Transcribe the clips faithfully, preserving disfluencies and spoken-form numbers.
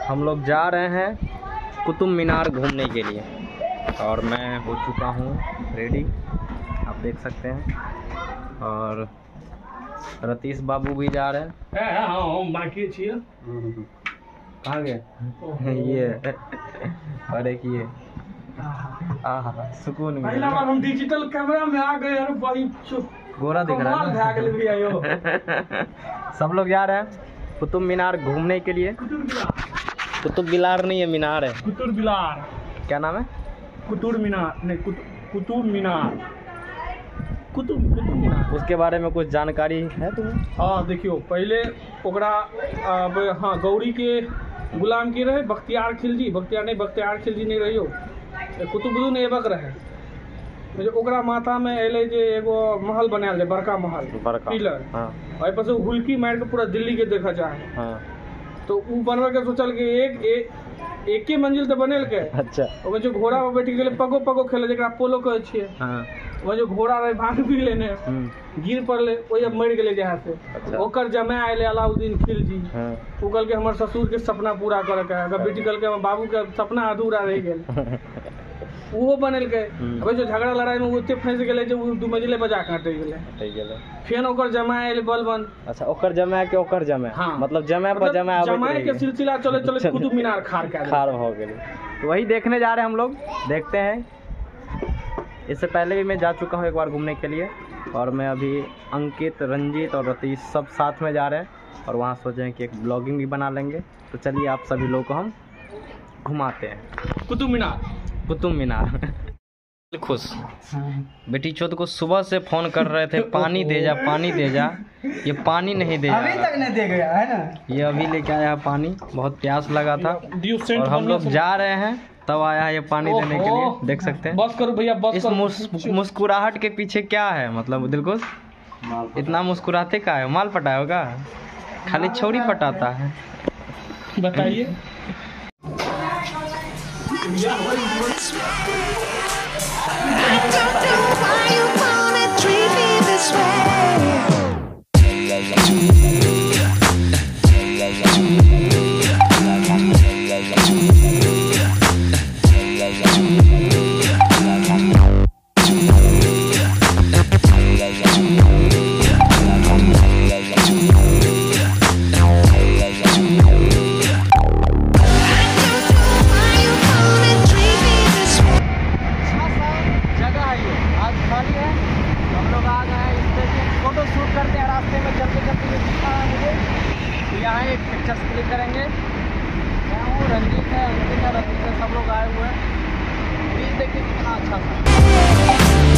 हम लोग जा रहे हैं कुतुब मीनार घूमने के लिए और मैं हो चुका हूँ रेडी, आप देख सकते हैं। और रतीश बाबू भी जा रहे हैं। बाकी छिए कहाँ गए? ये और एक ये आहा सुकून में। पहला बार हम डिजिटल कैमरा में आ गए। अरे भाई गोरा दिख रहा है। सब लोग जा रहे हैं कुतुब मीनार घूमने के लिए। कुतुब मीनार नहीं है, मीनार है। कुतुब मीनार क्या नाम है? कुतुब मीनार नहीं, कुतुब मीनार कुतुब कुतुब मीनार। उसके बारे में कुछ जानकारी है तुम्हें? हाँ देखियो, पहले ओकरा हाँ गौरी के गुलाम की रहे बख्तियार खिलजी, बख्तियार नहीं बख्तियार खिलजी नहीं रहियो, कुतुबुद्दीन ऐबक रहे। ओकरा माथा में एले जे एगो महल बनायल है, बड़का महल, बड़का पिलर। हाँ। और पर से हुल्की मार के पूरा दिल्ली के देखा जाए। हाँ। तो वो बनवा के सोचल के एक एक एक ही मंजिल तो बनेल के। अच्छा। और जो घोड़ा पर बैठ के पगो पगो खेले जरा पोलो कहे छिए। हाँ। वो जो घोड़ा रहे भाग भी लेने गिर पड़ले, वही अब मर गए जहाँ से। अच्छा। ओकर जमा आये अलाउद्दीन खिलजी। हाँ। वो कल के हमारे ससुर के सपना पूरा करे के, अगर बेटी कल के बाबू के सपना अधूरा रह गए वो बनल के। अब जो झगड़ा लड़ाई में उते फंस गए जो दू मंजिले बजा काटे गेले। फिर ओकर जमा आयल बलबन। अच्छा, ओकर जमा के ओकर जमा। हाँ। मतलब जमा पर जमा जमा के सिलसिला चले चले कुतुब मीनार खार के खार हो गए। तो वही देखने जा रहे हैं हम लोग, देखते हैं। इससे पहले भी मैं जा चुका हूँ एक बार घूमने के लिए, और मैं अभी अंकित, रंजीत और रतीश सब साथ में जा रहे हैं और वहाँ सोचे हैं कि एक ब्लॉगिंग भी बना लेंगे। तो चलिए आप सभी लोग को हम घुमाते हैं कुतुब मीनार। कुतुब मीनार खुश बेटी चौथ को सुबह से फोन कर रहे थे, पानी दे जा पानी दे जा। ये पानी नहीं दे अभी तक नहीं दे गया है ना। ये अभी लेके आया पानी, बहुत प्यास लगा था और हम लोग जा रहे हैं तब आया है ये पानी देने के लिए। देख सकते हैं। बस करो भैया बस। इस मुस, मुस्कुराहट के पीछे क्या है? मतलब दिलकुश इतना मुस्कुराते का है? माल पटाया होगा? खाली छोरी पटाता है। बताइए। यहाँ एक पिक्चर्स क्लिक करेंगे। मैं हूँ, रंजीत है, अंकित है, रतीश है, सब लोग आए हुए हैं। प्लीज देखिए कितना अच्छा था।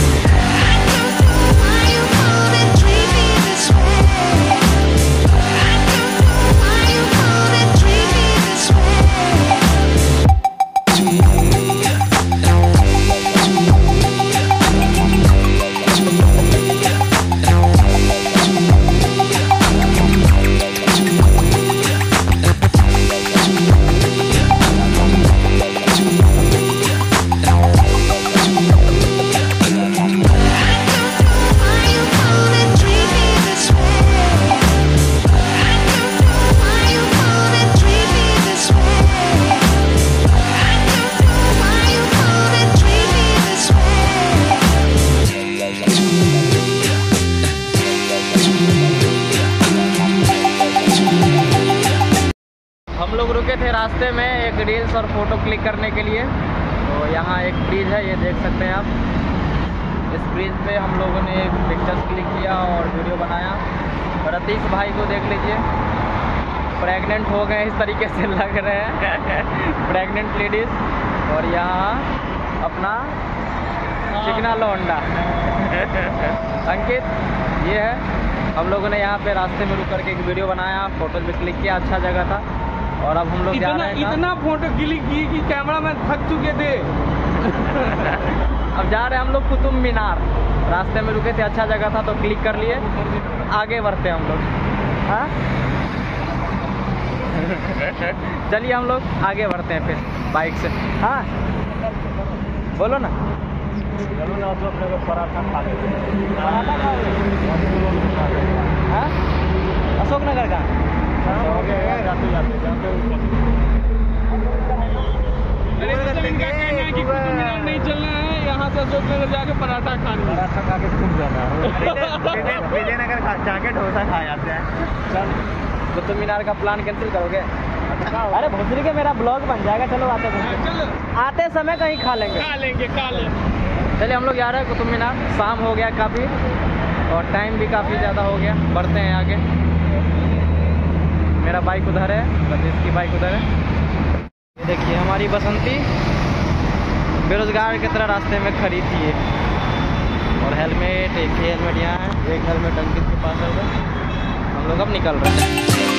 हम लोग रुके थे रास्ते में एक रील्स और फोटो क्लिक करने के लिए। तो यहाँ एक ब्रिज है, ये देख सकते हैं आप। इस ब्रिज पे हम लोगों ने पिक्चर्स क्लिक किया और वीडियो बनाया। रतीश भाई को देख लीजिए, प्रेग्नेंट हो गए इस तरीके से लग रहे हैं प्रेग्नेंट लेडीज। और यहाँ अपना चिकना लौंडा अंकित ये है। हम लोगों ने यहाँ पे रास्ते में रुक करके एक वीडियो बनाया, फोटो भी क्लिक किया, अच्छा जगह था। और अब हम लोग जा रहे हैं, इतना फोटो क्लिक की कि कैमरा मैन थक चुके थे। अब जा रहे हैं हम लोग कुतुब मीनार। रास्ते में रुके थे, अच्छा जगह था तो क्लिक कर लिए, आगे बढ़ते हैं हम लोग। हाँ चलिए हम लोग आगे बढ़ते हैं फिर बाइक से। हाँ बोलो ना। चलो ना, तो अपने को पराठा खा लेते हैं। पराठा खाओगे? हाँ अशोक नगर का जाते जाते जाते नहीं चलना है, यहाँ से अशोक नगर जाके पराठा खाना, पराठा खा के खूब जाना है। विजयनगर जाके डोसा खा जाते हैं। चल कुतुब मीनार का प्लान कैंसिल करोगे? अरे भोसरी के मेरा ब्लॉग बन जाएगा। चलो आते चलो आते समय कहीं खा लेंगे खा लेंगे खा लेंगे। चलिए हम लोग जा रहे हैं कुतुब मीनार। शाम हो गया काफ़ी और टाइम भी काफ़ी ज़्यादा हो गया। बढ़ते हैं आगे। मेरा बाइक उधर है, सतीश की बाइक उधर है। ये देखिए हमारी बसंती बेरोजगार की तरह रास्ते में खड़ी थी ये। और हेलमेट, एक ही हेलमेट यहाँ है, एक हेलमेट अंकित के पास है उधर। हम लोग अब निकल रहे हैं।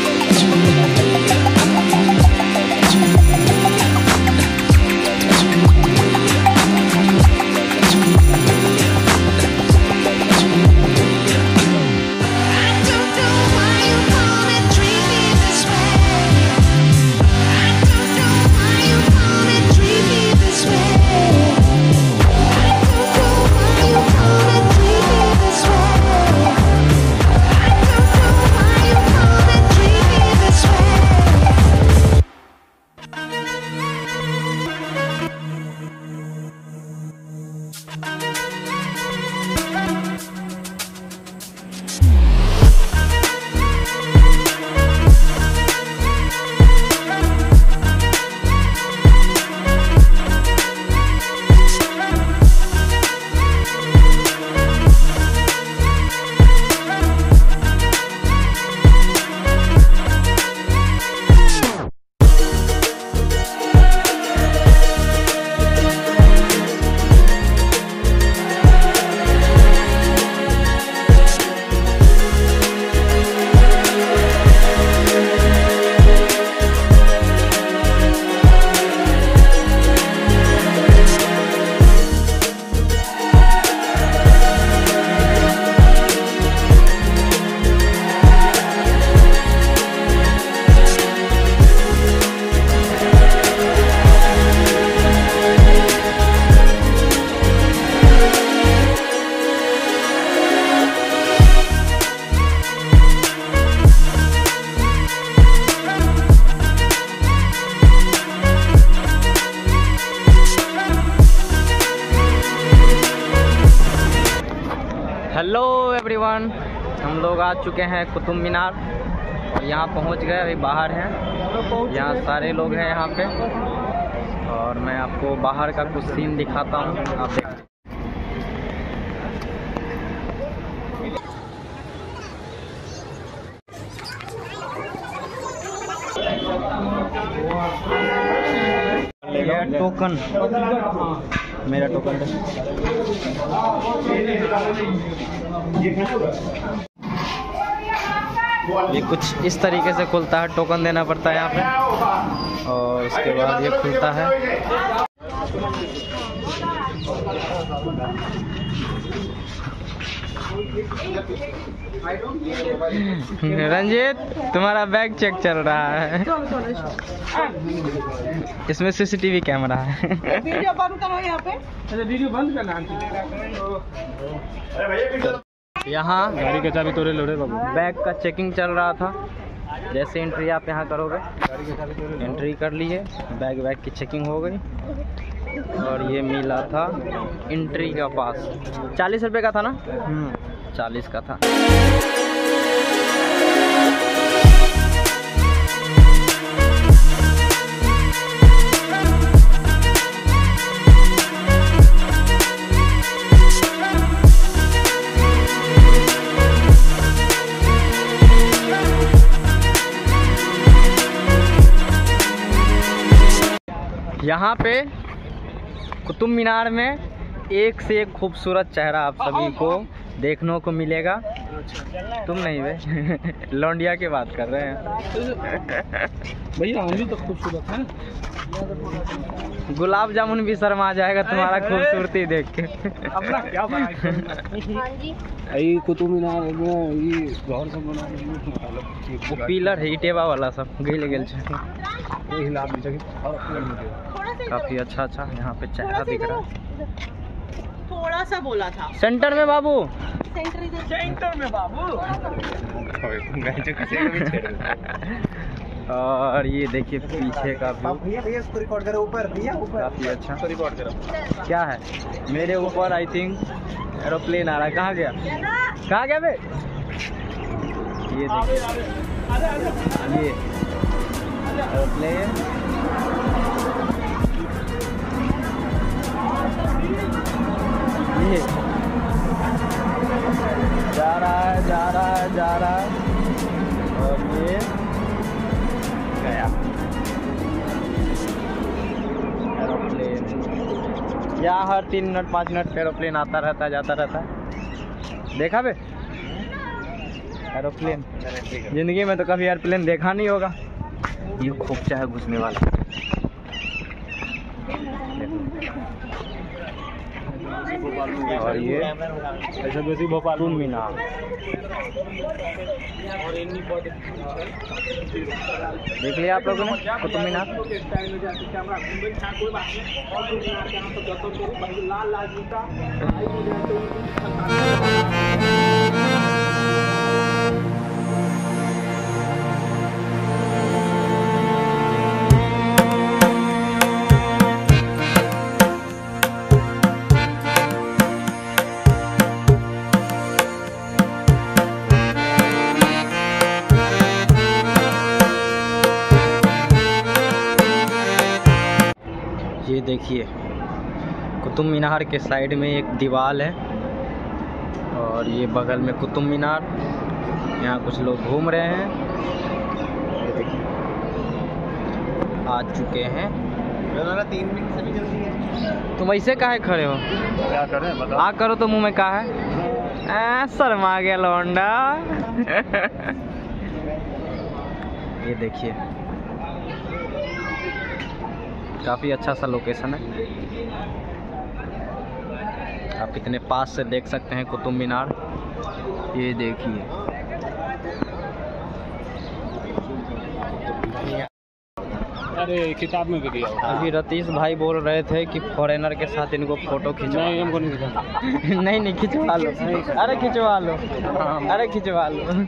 हेलो एवरीवन, हम लोग आ चुके हैं कुतुब मीनार और यहाँ पहुँच गए। अभी बाहर हैं, यहाँ सारे लोग हैं यहाँ पे। और मैं आपको बाहर का कुछ सीन दिखाता हूँ, आप देख। ये टोकन, मेरा टोकन है। ये कुछ इस तरीके से खुलता है, टोकन देना पड़ता है यहाँ पे और उसके बाद ये खुलता है। रंजीत, तुम्हारा बैग चेक चल रहा है। इसमें सीसीटीवी कैमरा है। वीडियो बंद करो यहाँ पे। अच्छा वीडियो बंद करना। यहाँ गाड़ी का चाबी तोड़े लोड़े बाबू। बैग का चेकिंग चल रहा था। जैसे एंट्री आप यहाँ करोगे, एंट्री कर लिए, बैग बैग की चेकिंग हो गई और ये मिला था एंट्री का पास। चालीस रुपये का था ना? चालीस का था। यहाँ पे कुतुब मीनार में एक से एक खूबसूरत चेहरा आप सभी को देखने को मिलेगा। तुम नहीं बे लौंडिया की बात कर रहे हैं। भैया हम भी तो खूबसूरत हैं। गुलाब जामुन भी शर्मा जाएगा तुम्हारा खूबसूरती देख के। अपना क्या कुतुब मीनार में ये घर सब बना, पिलर है टेबा वाला सब गल गेल छे। काफी अच्छा अच्छा यहाँ पे चेहरा दिख रहा है। थोड़ा सा बोला था सेंटर में बाबू, सेंटर में बाबू। और ये देखिए पीछे का व्यू भैया भैया इसको रिकॉर्ड करो ऊपर भैया ऊपर काफ़ी अच्छा। इसको रिकॉर्ड करो। क्या है मेरे ऊपर? आई थिंक एरोप्लेन आ रहा है। कहाँ गया कहाँ गया बे? ये देखिए ये एरोप्लेन ये जा रहा है जा रहा है जा रहा है और ये गया एरोप्लेन। यहाँ हर तीन मिनट पाँच मिनट पे एरोप्लेन आता रहता है जाता रहता है। देखा बे एरोप्लेन? जिंदगी में तो कभी एरोप्लेन देखा नहीं होगा। ये खोपचा है घुसने वाला। और ये ऐसा वैसे भोपाल कुतुब मीनार। देख लिया आप लोगों ने कुतुब मीनार? ये देखिए कुतुब मीनार के साइड में एक दीवार है और ये बगल में कुतुब मीनार। यहाँ कुछ लोग घूम रहे हैं। ये देखिए आ चुके हैं। तीन मिनट से भी जल्दी है। तुम ऐसे काहे खड़े हो? क्या करें बताओ? आ करो तो मुंह में कहा है शर्मा गया लौंडा। ये देखिए काफ़ी अच्छा सा लोकेशन है। आप इतने पास से देख सकते हैं कुतुब मीनार। ये देखिए अरे किताब में भी दिया हुआ। अभी रतीश भाई बोल रहे थे कि फॉरेनर के साथ इनको फोटो खिंचवा। नहीं हमको नहीं खिंचवा। नहीं नहीं खिंचवा लो। अरे खिंचवा लो अरे खिंचवा लो।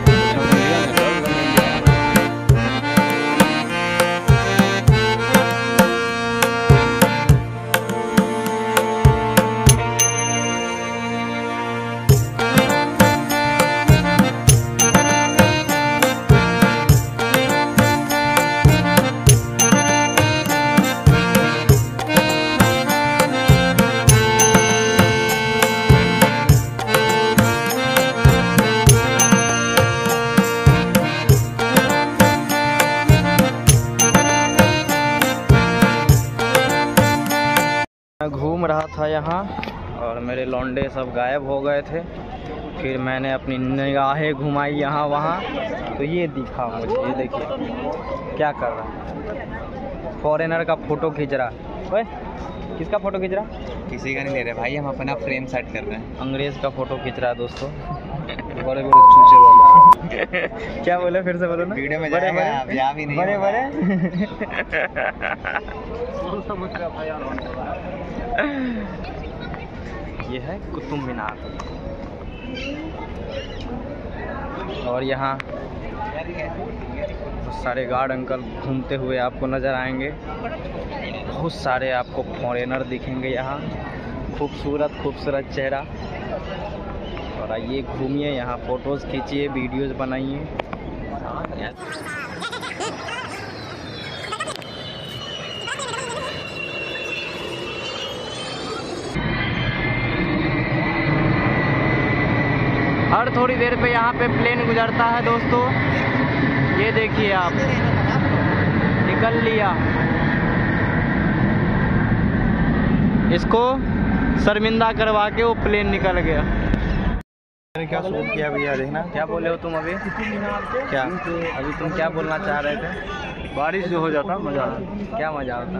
घूम रहा था यहाँ और मेरे लौंडे सब गायब हो गए थे। फिर मैंने अपनी निगाहें घुमाई यहाँ वहाँ तो ये दिखा मुझे। ये देखिए क्या कर रहा है, फॉरेनर का फोटो खींच रहा। ओए किसका फोटो खींच रहा? किसी का नहीं ले रहे भाई, हम अपना फ्रेम सेट कर रहे हैं। अंग्रेज का फोटो खींच रहा है दोस्तों। बड़े बड़े चूचे वाले। क्या बोले फिर से बोलो ना। वीडियो में बड़े जाएगा, अब यहाँ भी नहीं बड़े बड़े ये है कुतुब मीनार। और यहाँ बहुत सारे गार्ड अंकल घूमते हुए आपको नज़र आएंगे। बहुत सारे आपको फॉरेनर दिखेंगे यहाँ। खूबसूरत खूबसूरत चेहरा। और आइए घूमिए यहाँ, फ़ोटोज़ खींचिए, वीडियोज़ बनाइए। हर थोड़ी देर पे यहाँ पे प्लेन गुजरता है दोस्तों। ये देखिए आप, निकल लिया। इसको शर्मिंदा करवा के वो प्लेन निकल गया। क्या शूट किया भैया, देखना। क्या बोले हो तुम अभी? क्या अभी तुम क्या बोलना चाह रहे थे? बारिश जो हो जाता मजा आता। क्या मजा होता?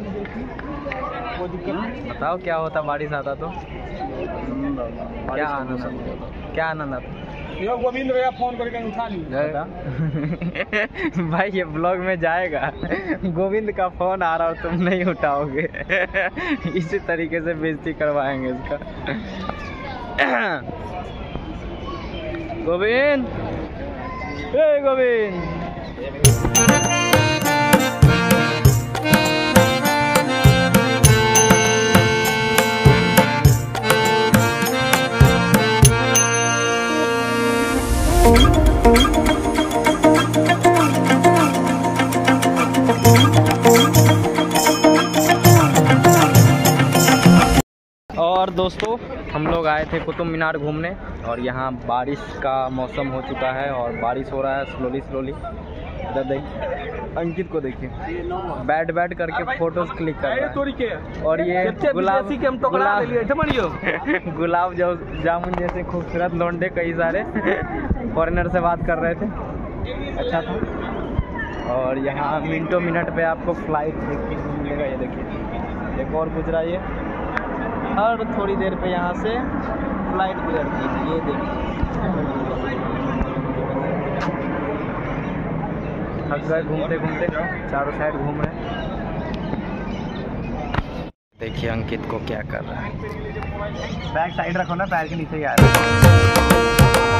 बताओ क्या होता बारिश आता तो? क्या आनंद आता? क्या आनंद आता? गोविंद भैया फोन करके उठा लिया भाई ये ब्लॉग में जाएगा। गोविंद का फोन आ रहा हो तुम नहीं उठाओगे। इसी तरीके से बेइज्जती करवाएंगे इसका। गोविंद, ए गोविंद। और दोस्तों हम लोग आए थे कुतुब मीनार घूमने और यहाँ बारिश का मौसम हो चुका है और बारिश हो रहा है स्लोली स्लोली। इधर देखिए अंकित को देखिए बैठ बैठ करके फोटोज क्लिक कर रहा है। और ये गुलाब गुलाब जामुन जैसे खूबसूरत लौंडे कई सारे फॉरेनर से बात कर रहे थे, अच्छा था। और यहाँ मिनटों मिनट पे आपको फ्लाइट देखने को मिलेगा। ये देखिए एक और गुजरा, ये हर थोड़ी देर पे यहाँ से फ्लाइट गुजरती है। ये देखिए थक गए घूमते घूमते, चारों साइड घूम रहे हैं। देखिए अंकित को क्या कर रहा है। बैक साइड रखो ना, पैर के नीचे आ रहा है।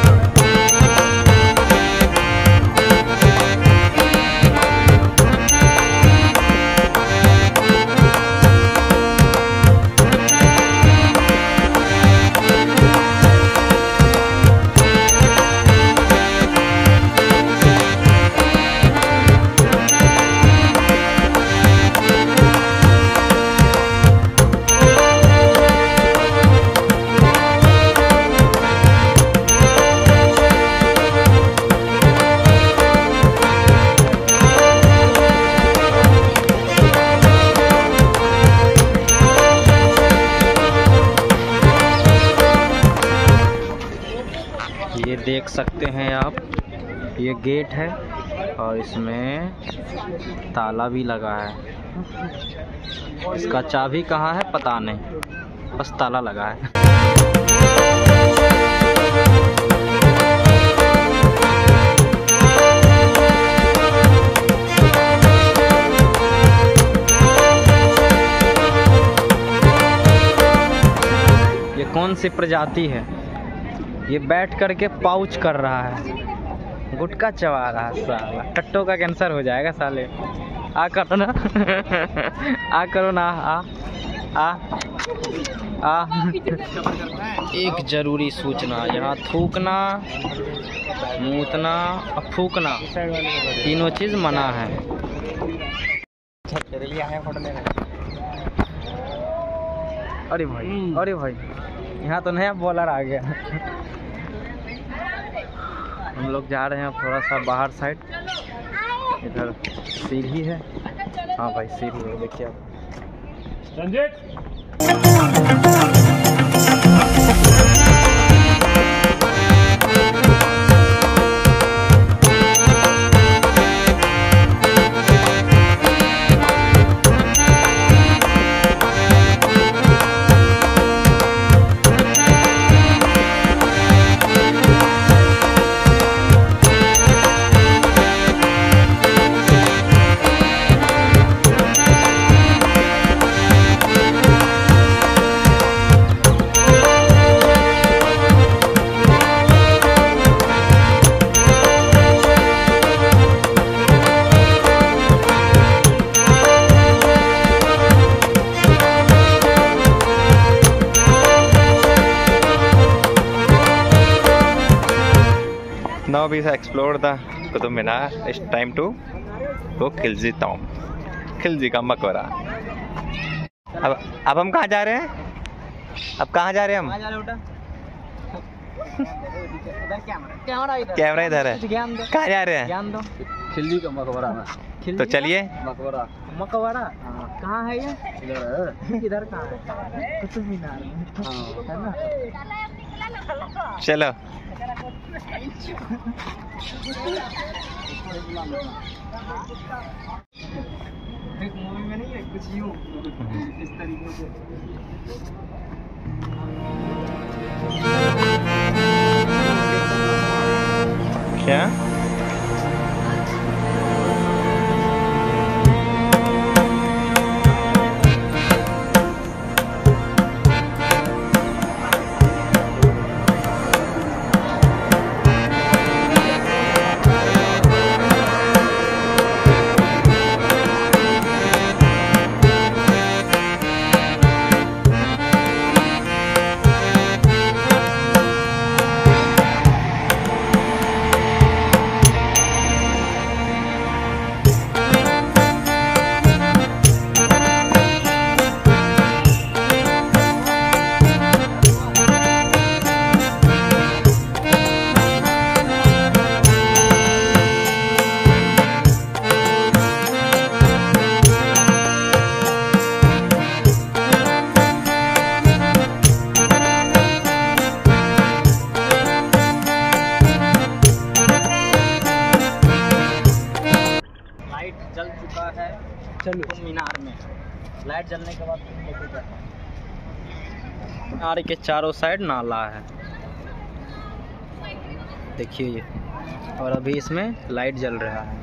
ये देख सकते हैं आप, ये गेट है और इसमें ताला भी लगा है। इसका चाबी कहाँ है पता नहीं, बस ताला लगा है। ये कौन सी प्रजाति है? ये बैठ करके पाउच कर रहा है, गुटखा चबा रहा है साला। टट्टो का कैंसर हो जाएगा साले। आ करो ना आ करो ना आ आ आ एक जरूरी सूचना, यहाँ थूकना, मूतना और फूकना तीनों चीज मना है। अरे भाई अरे भाई यहाँ तो नया बॉलर आ गया। हम लोग जा रहे हैं थोड़ा सा बाहर साइड, इधर सीढ़ी है। हाँ भाई सीढ़ी है, देखिए आप। Now we have explored the Qutub Minar. It's time to go Khilji tomb, Khilji का मकबरा। अब अब हम कहाँ जा रहे हैं? अब कहाँ जा रहे हैं हम? कैमरा इधर है, कहाँ जा रहे हैं? खिलजी का मकबरा में। तो चलिए। मकबरा मकबरा कहाँ है ये? इधर है। इधर कहाँ है? कुतुब मीनार में है ना। चलो। एक मूवी में नहीं है कुछ यूं इस तरीके से। क्या? चलो मीनार में लाइट जलने के बाद मीनार के चारों साइड नाला है, देखिए ये, और अभी इसमें लाइट जल रहा है।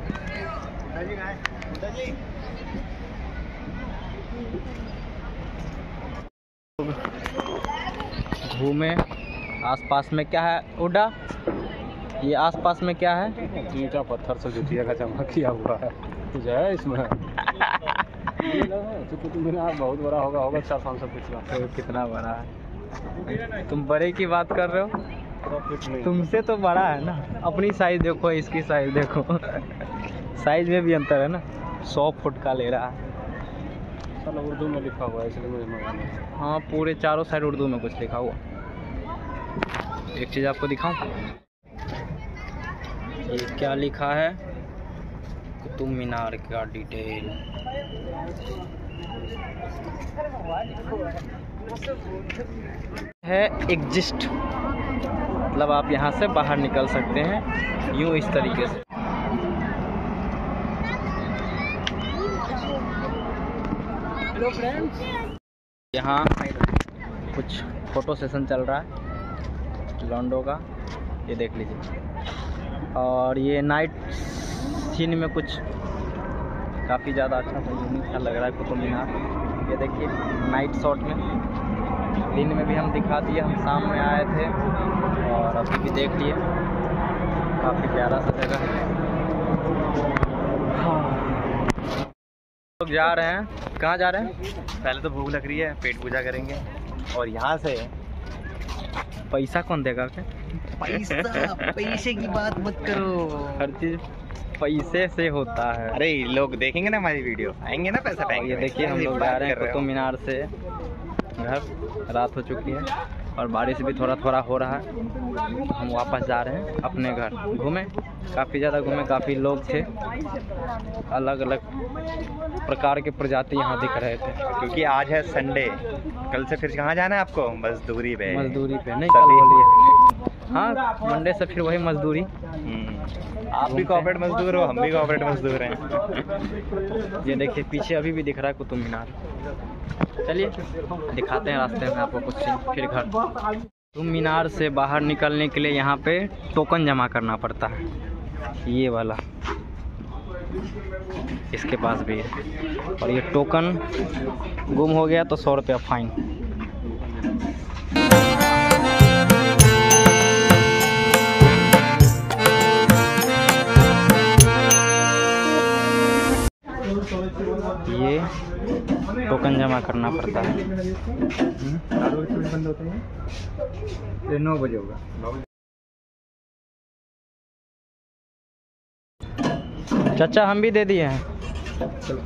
घूमे आसपास में क्या है उड़ा, ये आसपास में क्या है? ईंटा पत्थर से जुटिया का जमा किया हुआ है, कुछ है इसमें? कुतुब मीनार बहुत बड़ा होगा होगा चार पाँच सौ फीट का। तो कितना बड़ा है? तुम बड़े की बात कर रहे हो, तुमसे तो बड़ा है ना। अपनी साइज देखो, इसकी साइज देखो, साइज में भी अंतर है ना। सौ फुट का ले रहा है। चलो उर्दू में लिखा हुआ है इसलिए मुझे मालूम है। हाँ पूरे चारों साइड उर्दू में कुछ लिखा हुआ। एक चीज़ आपको दिखाऊं, ये क्या लिखा है? कुतुब मीनार का डिटेल है। एग्जिस्ट मतलब आप यहाँ से बाहर निकल सकते हैं यूँ इस तरीके से। हेलो फ्रेंड्स, यहाँ कुछ फोटो सेशन चल रहा है लॉन्डो का, ये देख लीजिए। और ये नाइट सीन में कुछ काफ़ी ज़्यादा अच्छा सा यूनिक सा लग रहा है कुतुब मीनार। ये देखिए नाइट शॉट में, दिन में भी हम दिखा दिए, हम शाम में आए थे और अभी भी देख लिए, काफ़ी प्यारा सा जगह है। लोग जा रहे हैं, कहाँ जा रहे हैं? पहले तो भूख लग रही है, पेट पूजा करेंगे, और यहाँ से पैसा कौन देगा? क्या पैसा पैसे की बात मत करो, हर चीज़ पैसे से होता है। अरे लोग देखेंगे ना हमारी वीडियो, आएंगे ना पैसा पाएंगे। ये देखिए हम लोग जा रहे हैं कुतुब मीनार से घर, रात हो चुकी है और बारिश भी थोड़ा थोड़ा हो रहा है। हम वापस जा रहे हैं अपने घर। घूमे काफ़ी ज़्यादा घूमे, काफ़ी लोग थे, अलग अलग प्रकार के प्रजाति यहाँ दिख रहे थे। क्योंकि आज है संडे, कल से फिर कहाँ जाना है आपको? मजदूरी पे। मजदूरी पे नहीं, कल बोलिए। हाँ मंडे से फिर वही मजदूरी। आप भी कॉर्पोरेट मजदूर हो, हम भी कॉर्पोरेट मजदूर हैं। ये देखिए पीछे अभी भी दिख रहा है कुतुब मीनार। चलिए दिखाते हैं रास्ते में आपको कुछ, फिर घर। कुतुब मीनार से बाहर निकलने के लिए यहाँ पे टोकन जमा करना पड़ता है, ये वाला इसके पास भी है। और ये टोकन गुम हो गया तो सौ रुपया फाइन। ये टोकन जमा करना पड़ता है। ये नौ बजे होगा। चाचा हम भी दे दिए हैं। तो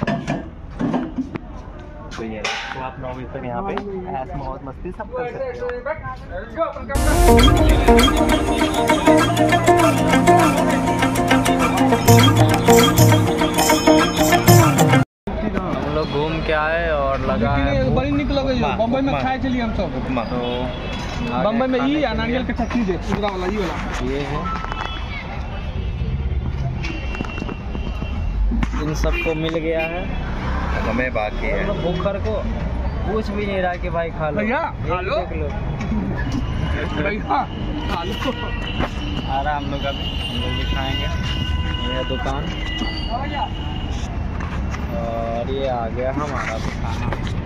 ये तो आप नौ बजे तक यहाँ पे ऐश मौज मस्ती सब कर सकते हो। हम लोग घूम के आए और लगा है बड़ी निकलोगे जो बम्बई में खाए चलिए हम सब। तो बम्बई में ये नारियल का चटनी दे, पूरा वाला ये वाला ये है। इन सबको मिल गया है, हमें बाकी है। भूखर को पूछ भी नहीं रहा कि भाई खा लो भैया, खा लो। देख लो भैया खा लो। आ रहा हम लोग, अभी हम लोग भी खाएंगे। ये है दुकान और ये आ गया हमारा दुकान।